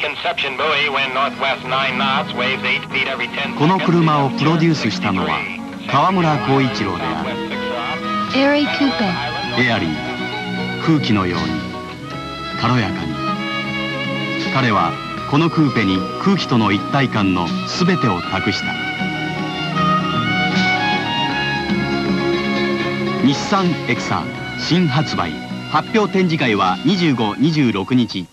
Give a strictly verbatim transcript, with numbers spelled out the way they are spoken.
この車をプロデュースしたのは川村浩一郎である。 エアリークーペ。 エアリー、空気のように軽やかに。彼はこのクーペに空気との一体感の全てを託した。日産エクサ新発売。発表展示会はにじゅうご、にじゅうろくにち